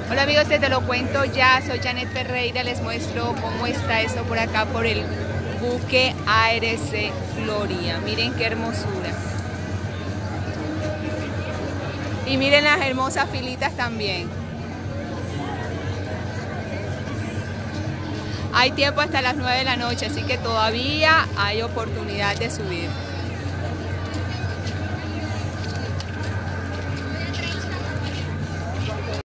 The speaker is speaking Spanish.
Hola amigos, te lo cuento ya, soy Janet Ferreira, les muestro cómo está esto por acá por el buque ARC Gloria. Miren qué hermosura. Y miren las hermosas filitas también. Hay tiempo hasta las 9 de la noche, así que todavía hay oportunidad de subir.